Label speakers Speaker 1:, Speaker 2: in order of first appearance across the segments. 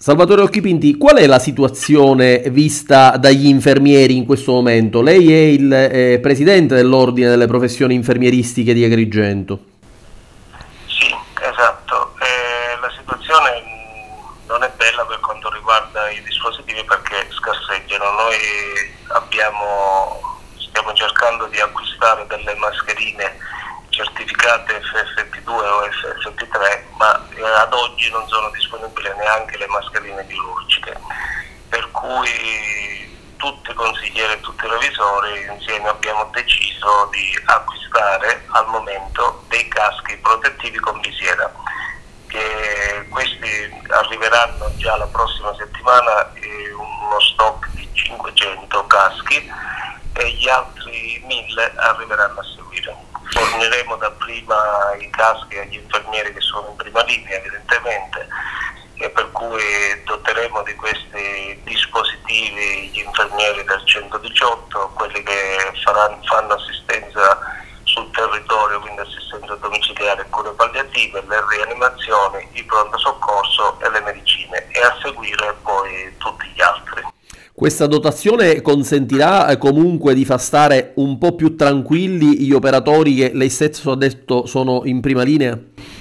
Speaker 1: Salvatore Occhipinti, qual è la situazione vista dagli infermieri in questo momento? Lei è il presidente dell'Ordine delle Professioni Infermieristiche di Agrigento.
Speaker 2: Sì, esatto. La situazione non è bella per quanto riguarda i dispositivi perché scarseggiano. Noi stiamo cercando di acquistare delle mascherine certificate FFP2 o FFP3, ma ad oggi non sono disponibili neanche le mascherine chirurgiche, per cui tutti i consiglieri e tutti i revisori insieme abbiamo deciso di acquistare al momento dei caschi protettivi con visiera, che questi arriveranno già la prossima settimana, uno stock di 500 caschi, e gli altri 1000 arriveranno a seguire. Forniremo dapprima i caschi agli infermieri che sono in prima linea, evidentemente, e per cui doteremo di questi dispositivi gli infermieri del 118, quelli che fanno assistenza sul territorio, quindi assistenza domiciliare e cure palliative, le rianimazioni, i pronto soccorso e le medicine, e a seguire poi tutti gli altri.
Speaker 1: Questa dotazione consentirà comunque di far stare un po' più tranquilli gli operatori che lei stesso ha detto sono in prima linea?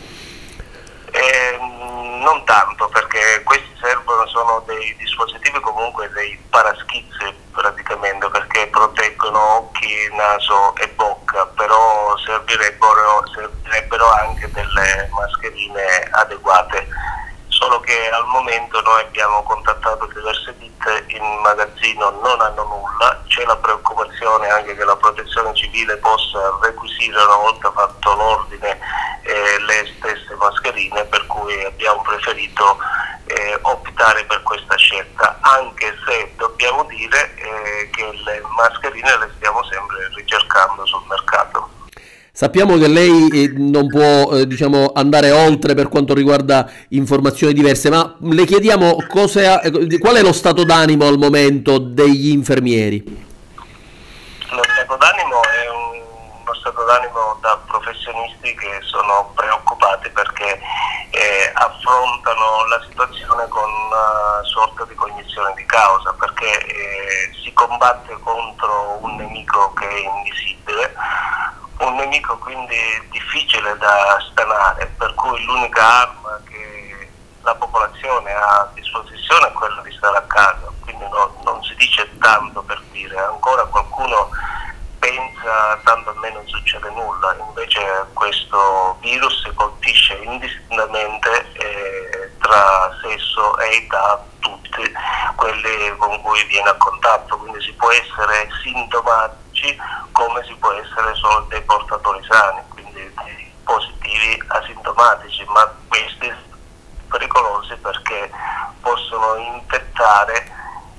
Speaker 2: Non tanto, perché questi sono dei dispositivi, comunque dei paraschizzi praticamente, perché proteggono occhi, naso e bocca, però servirebbero anche delle mascherine adeguate. Solo che al momento noi abbiamo contattato diverse ditte, in magazzino non hanno nulla, c'è la preoccupazione anche che la protezione civile possa requisire, una volta fatto l'ordine, le stesse mascherine, per cui abbiamo preferito optare per questa scelta, anche se dobbiamo dire che le mascherine le stiamo sempre ricercando sul mercato.
Speaker 1: Sappiamo che lei non può diciamo, andare oltre per quanto riguarda informazioni diverse, ma le chiediamo qual è lo stato d'animo al momento degli infermieri?
Speaker 2: Lo stato d'animo è uno stato d'animo da professionisti che sono preoccupati perché affrontano la situazione con una sorta di cognizione di causa, perché si combatte contro un nemico che è invisibile, un nemico quindi difficile da stanare, per cui l'unica arma che la popolazione ha a disposizione è quella di stare a casa, quindi non si dice tanto per dire, ancora qualcuno pensa tanto a me non succede nulla, invece questo virus colpisce indistintamente tra sesso e età tutti quelli con cui viene a contatto, quindi si può essere sintomatici come si può essere solo dei portatori sani, quindi dei positivi asintomatici, ma questi pericolosi perché possono infettare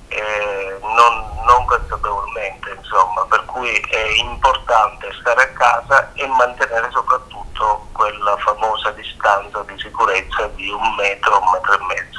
Speaker 2: non consapevolmente, insomma, per cui è importante stare a casa e mantenere soprattutto quella famosa distanza di sicurezza di 1 metro, 1,5 metri.